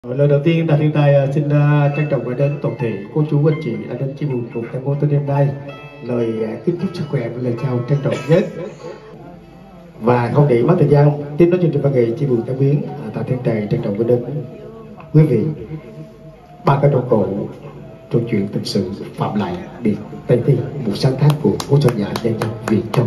Lời đầu tiên Đạt Thiên Tài xin trân trọng gửi đến toàn thể cô chú anh chị đã đến chia buồn cùng em cô tôi đêm nay lời kính chúc sức khỏe và lời chào trân trọng nhất. Và không để mất thời gian tiếp nối chương trình văn nghệ chia buồn tan biến, Đạt Thiên Tài trân trọng gửi đến quý vị ba cái đoạn cổ câu chuyện thực sự phạm lại biệt Tây Thi, một sáng tác của cố soạn giả nhân dân Việt Trong.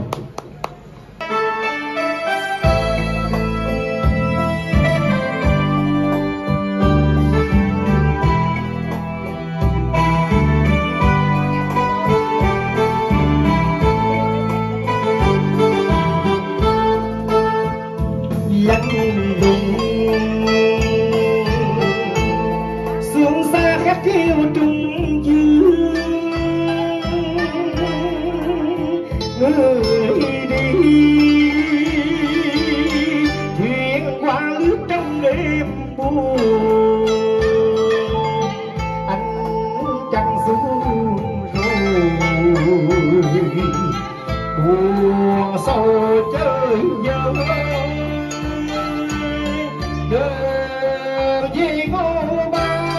lạnh lùng sương xa khép theo trung dương, người đi thuyền qua lướt trong đêm buồn, anh trăng xuống rồi buồn sâu chơi nhớ vì ngô ba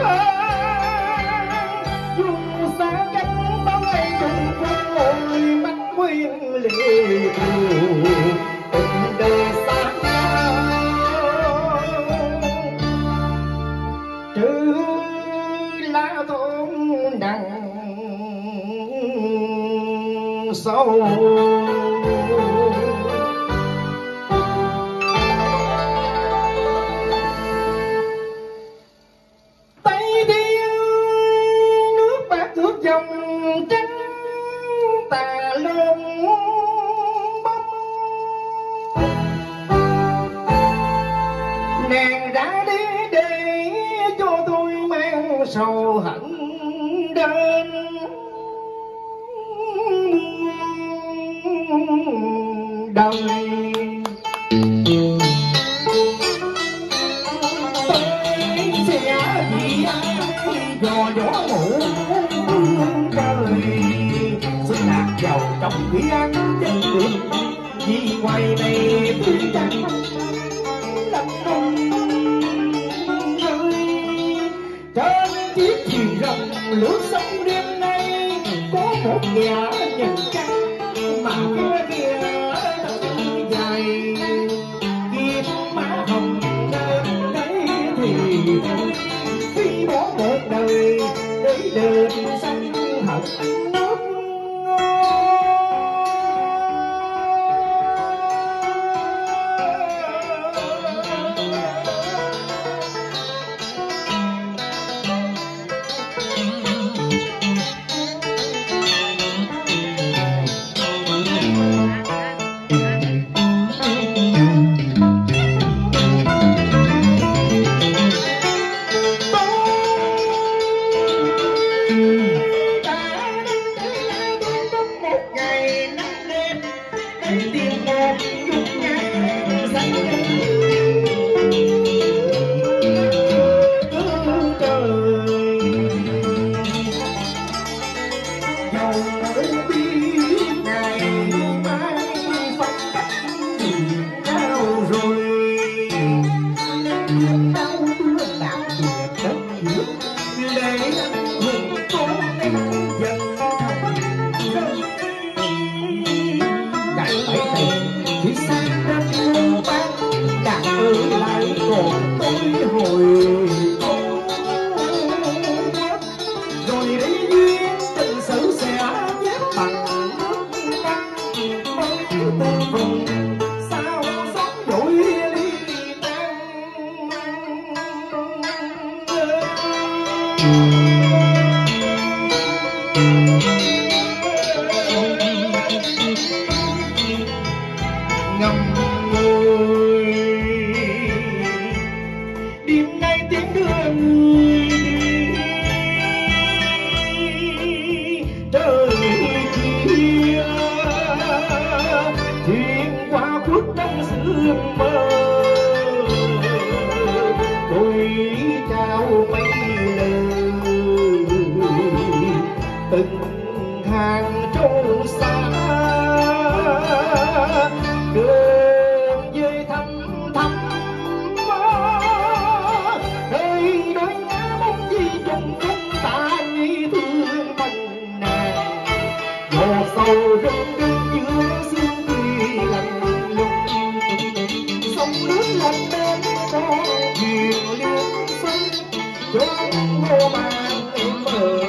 dùng xa cách bao ngày cùng vui mắt nguyên lệ tình đời xa trừ lá thôn nặng sâu. Dòng trắng tà lông bóng nàng đã đi để cho tôi mang sầu hận đến đời. Tôi sẽ vì ai dò dỗ ngủ xin lạc vào trong khi ăn chân đường vì ngoài này tôi chẳng lạnh lùng rơi trên chiếc thuyền rồng lướt sông đêm nay có một nhà nhìn trắng mà kia dài kiếm má hồng lên đấy thì khi bỏ một đời để đền xanh hận nước đường về thăm thăm màu rừng rừng giữa sương thì lạnh lùng sông nước lạnh đến có thuyền liêu sông chốn ngô mang em mơ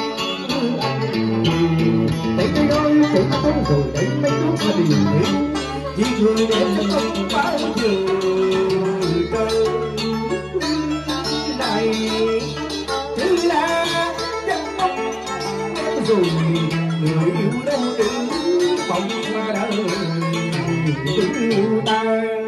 thấy cái đôi cũng thấy rồi đấy mấy lúc mà điều hiểu vì người đẹp không bao giờ đời này thứ là chắc mong em rồi người yêu đâu đứng phòng mà đời yêu ta